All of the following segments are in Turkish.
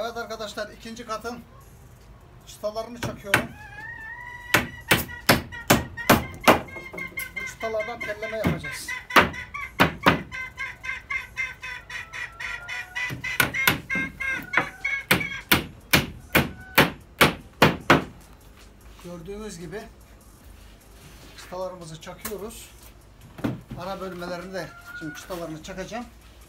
Evet arkadaşlar, ikinci katın çıtalarını çakıyorum. Bu çıtalardan telleme yapacağız. Gördüğünüz gibi çıtalarımızı çakıyoruz. Ara bölmelerinde şimdi çıtalarını çakacağım.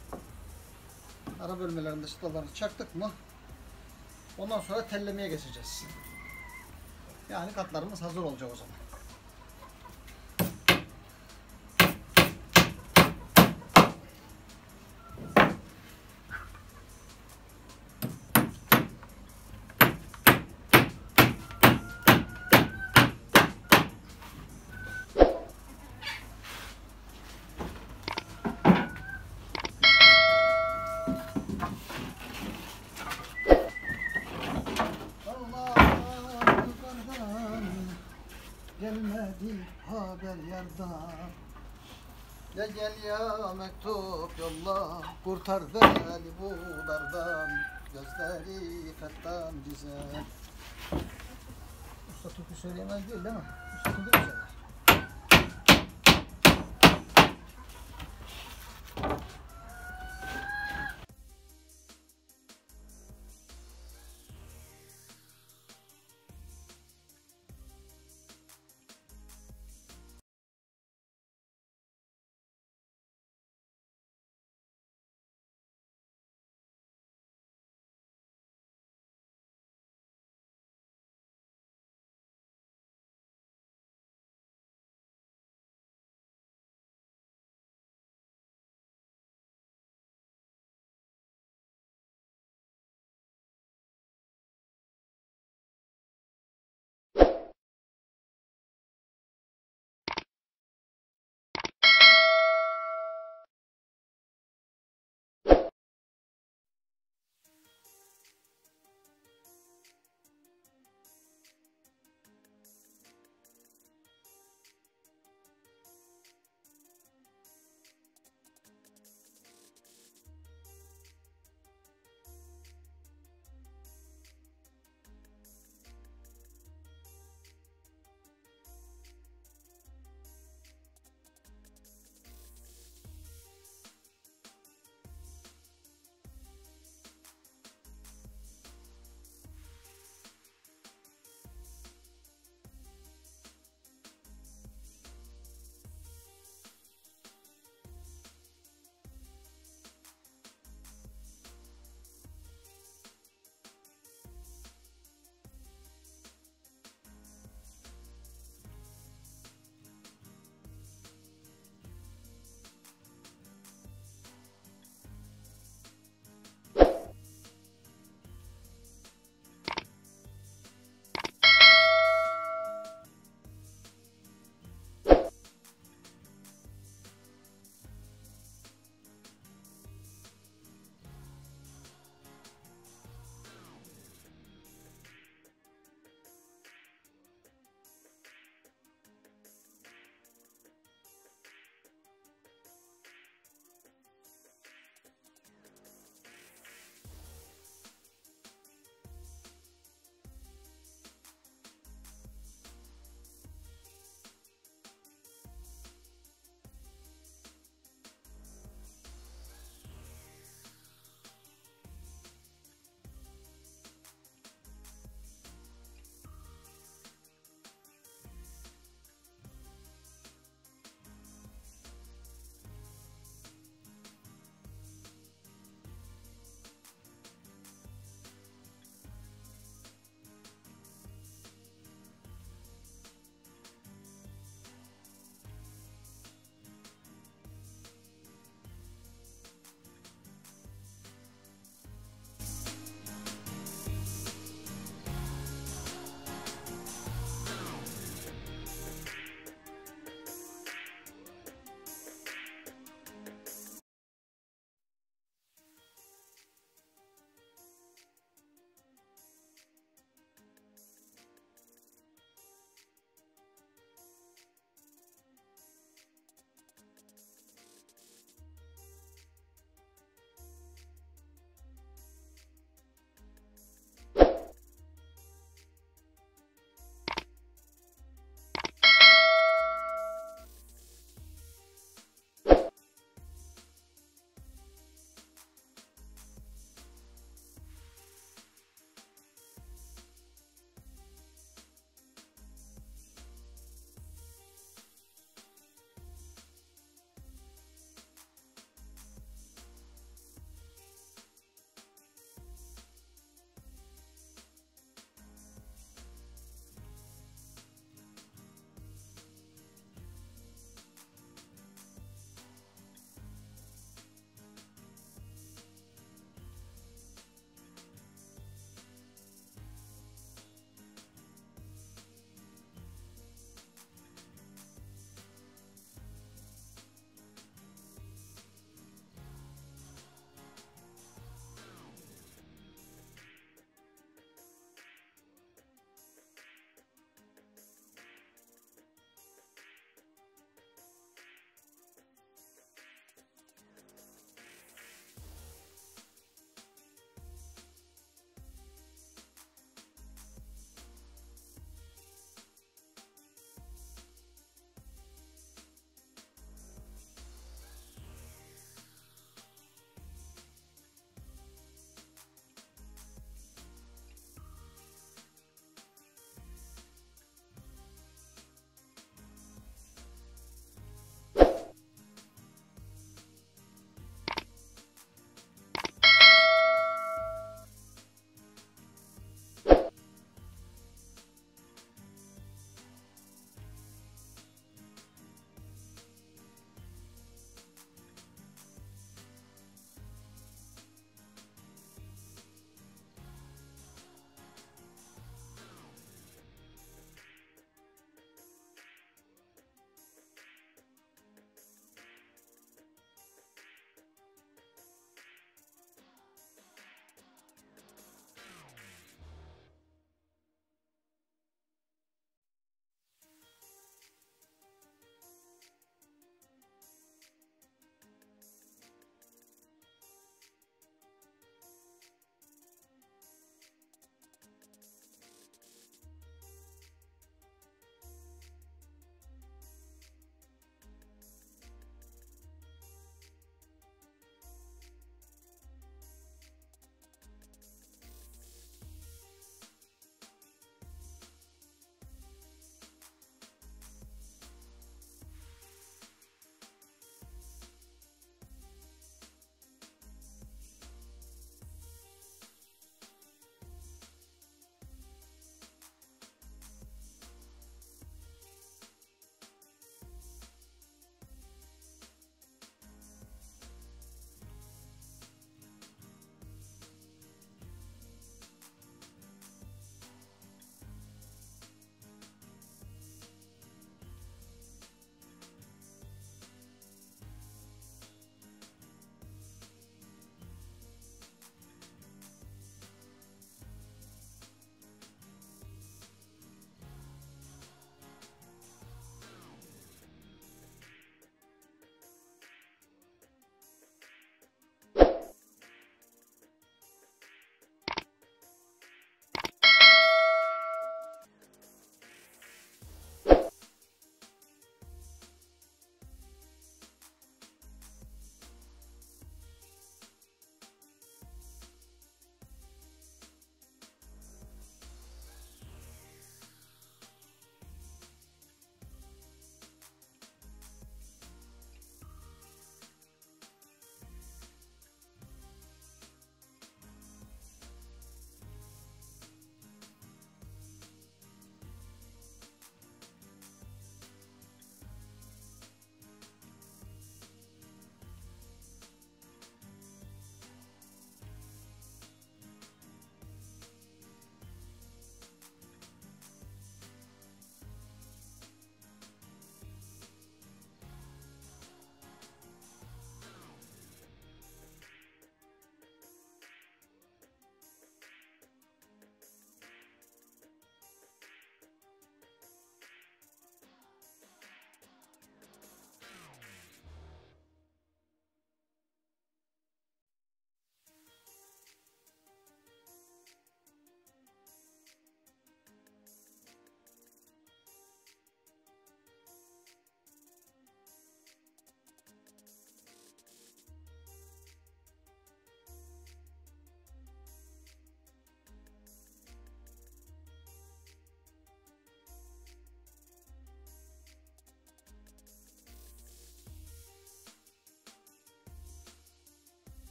Ara bölmelerinde çıtalarını çaktık mı ondan sonra tellemeye geçeceğiz. Yani katlarımız hazır olacak o zaman. Gelmedi haber yardan. Gel gel ya mektup yolla, kurtar beni bu dardan. Gözleri fettan güzel. Usta türkü söyleyemez değil mi? Usta türkü güzel.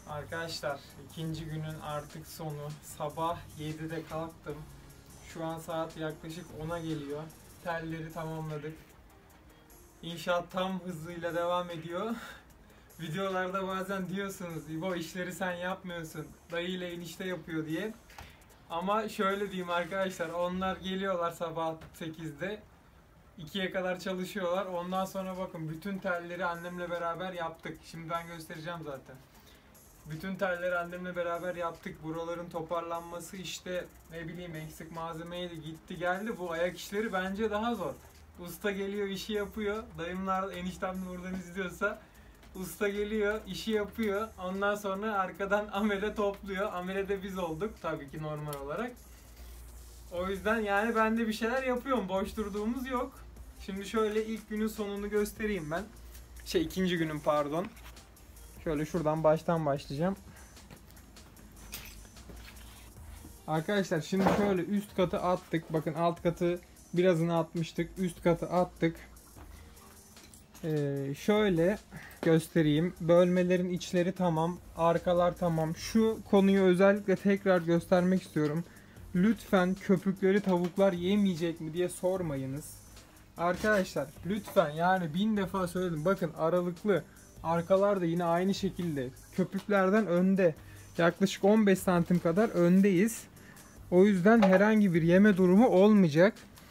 Arkadaşlar ikinci günün artık sonu. Sabah 7'de kalktım. Şu an saat yaklaşık 10'a geliyor. Telleri tamamladık. İnşaat tam hızıyla devam ediyor. Videolarda bazen diyorsunuz İbo işleri sen yapmıyorsun, dayı ile enişte yapıyor diye. Ama şöyle diyeyim arkadaşlar, onlar geliyorlar sabah 8'de 2'ye kadar çalışıyorlar. Ondan sonra bakın bütün telleri annemle beraber yaptık. Şimdi ben göstereceğim zaten. Bütün telleri annemle beraber yaptık. Buraların toparlanması işte ne bileyim eksik malzemeydi, gitti geldi. Bu ayak işleri bence daha zor. Usta geliyor işi yapıyor. Dayımlar, eniştem de buradan izliyorsa, usta geliyor işi yapıyor. Ondan sonra arkadan amele topluyor. Amele de biz olduk tabii ki normal olarak. O yüzden yani ben de bir şeyler yapıyorum. Boş durduğumuz yok. Şimdi şöyle ilk günün sonunu göstereyim ben. İkinci günün pardon. Şöyle şuradan baştan başlayacağım. Arkadaşlar şimdi şöyle üst katı attık. Bakın alt katı birazını atmıştık. Üst katı attık. Şöyle göstereyim. Bölmelerin içleri tamam. Arkalar tamam. Şu konuyu özellikle tekrar göstermek istiyorum. Lütfen köpükleri tavuklar yemeyecek mi diye sormayınız. Arkadaşlar lütfen, yani 1000 defa söyledim. Bakın aralıklı. Arkalar da yine aynı şekilde. Köpüklerden önde. Yaklaşık 15 santim kadar öndeyiz. O yüzden herhangi bir yeme durumu olmayacak.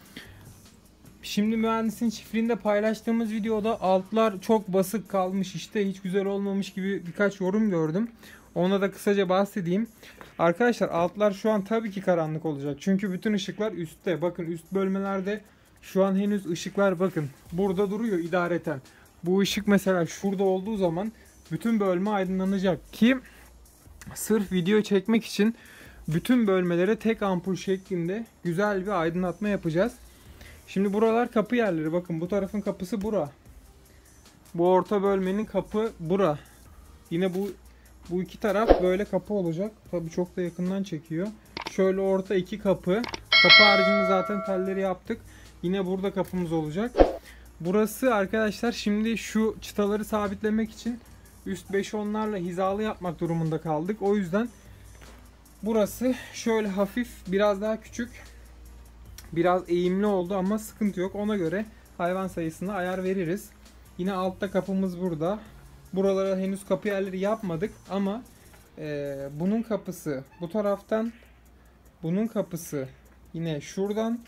Şimdi mühendisin çiftliğinde paylaştığımız videoda altlar çok basık kalmış, işte hiç güzel olmamış gibi birkaç yorum gördüm. Ona da kısaca bahsedeyim. Arkadaşlar altlar şu an tabii ki karanlık olacak. Çünkü bütün ışıklar üstte. Bakın üst bölmelerde şu an henüz ışıklar bakın burada duruyor idareten. Bu ışık mesela şurada olduğu zaman bütün bölme aydınlanacak ki sırf video çekmek için bütün bölmelere tek ampul şeklinde güzel bir aydınlatma yapacağız. Şimdi buralar kapı yerleri. Bakın bu tarafın kapısı bura. Bu orta bölmenin kapı bura. Yine bu iki taraf böyle kapı olacak. Tabii çok da yakından çekiyor. Şöyle orta iki kapı. Kapı haricinde zaten telleri yaptık. Yine burada kapımız olacak. Burası arkadaşlar şimdi şu çıtaları sabitlemek için üst 5-10'larla hizalı yapmak durumunda kaldık. O yüzden burası şöyle hafif biraz daha küçük. Biraz eğimli oldu ama sıkıntı yok. Ona göre hayvan sayısına ayar veririz. Yine altta kapımız burada. Buralara henüz kapı yerleri yapmadık ama bunun kapısı bu taraftan, bunun kapısı yine şuradan,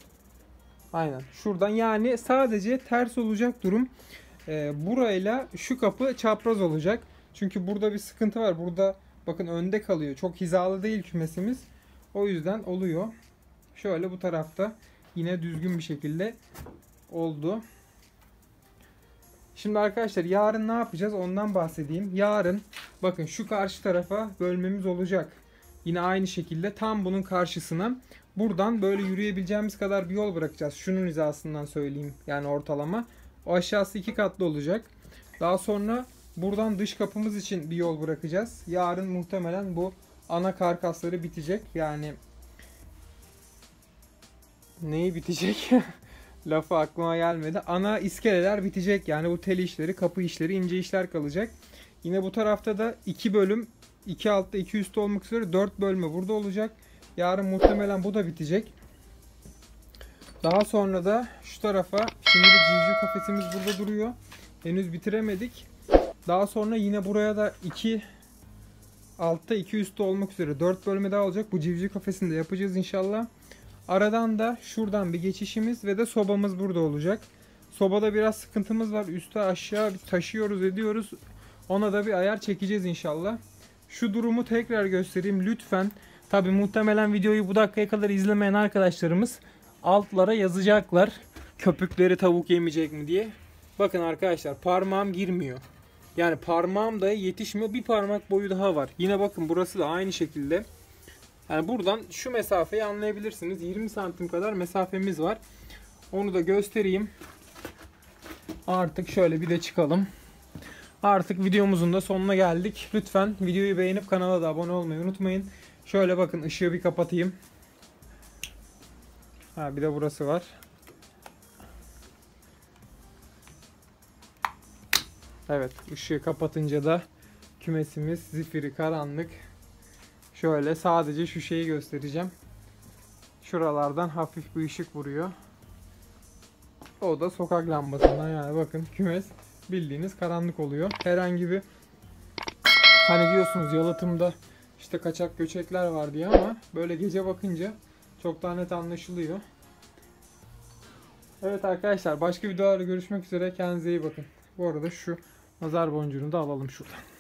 aynen şuradan, yani sadece ters olacak durum. Burayla şu kapı çapraz olacak. Çünkü burada bir sıkıntı var. Burada bakın önde kalıyor. Çok hizalı değil kümesimiz. O yüzden oluyor. Şöyle bu tarafta yine düzgün bir şekilde oldu. Şimdi arkadaşlar yarın ne yapacağız ondan bahsedeyim. Yarın bakın şu karşı tarafa bölmemiz olacak. Yine aynı şekilde tam bunun karşısına buradan böyle yürüyebileceğimiz kadar bir yol bırakacağız. Şunun hizasından söyleyeyim, yani ortalama. O aşağısı 2 katlı olacak. Daha sonra buradan dış kapımız için bir yol bırakacağız. Yarın muhtemelen bu ana karkasları bitecek. Yani neyi bitecek? Lafı aklıma gelmedi. Ana iskeleler bitecek. Yani bu tel işleri, kapı işleri, ince işler kalacak. Yine bu tarafta da 2 bölüm, 2 altta 2 üstte olmak üzere 4 bölme burada olacak. Yarın muhtemelen bu da bitecek. Daha sonra da şu tarafa şimdi civciv kafesimiz burada duruyor. Henüz bitiremedik. Daha sonra yine buraya da 2 altta 2 üstte olmak üzere 4 bölme daha olacak. Bu civciv kafesini de yapacağız inşallah. Aradan da şuradan bir geçişimiz ve de sobamız burada olacak. Sobada biraz sıkıntımız var. Üste aşağı taşıyoruz ediyoruz. Ona da bir ayar çekeceğiz inşallah. Şu durumu tekrar göstereyim lütfen. Tabi muhtemelen videoyu bu dakikaya kadar izlemeyen arkadaşlarımız altlara yazacaklar. Köpükleri tavuk yemeyecek mi diye. Bakın arkadaşlar parmağım girmiyor. Yani parmağım da yetişmiyor. Bir parmak boyu daha var. Yine bakın burası da aynı şekilde. Yani buradan şu mesafeyi anlayabilirsiniz. 20 santim kadar mesafemiz var. Onu da göstereyim. Artık şöyle bir de çıkalım. Artık videomuzun da sonuna geldik. Lütfen videoyu beğenip kanala da abone olmayı unutmayın. Şöyle bakın ışığı bir kapatayım. Bir de burası var. Evet, ışığı kapatınca da Kümesimiz zifiri karanlık. Şöyle sadece şu şeyi göstereceğim. Şuralardan hafif bir ışık vuruyor. O da sokak lambasından, yani bakın kümes bildiğiniz karanlık oluyor. Herhangi bir, hani diyorsunuz yalıtımda işte kaçak göçekler var diye, ama böyle gece bakınca çok daha net anlaşılıyor. Evet arkadaşlar, başka videolarda görüşmek üzere. Kendinize iyi bakın. Bu arada şu nazar boncuğunu da alalım şuradan.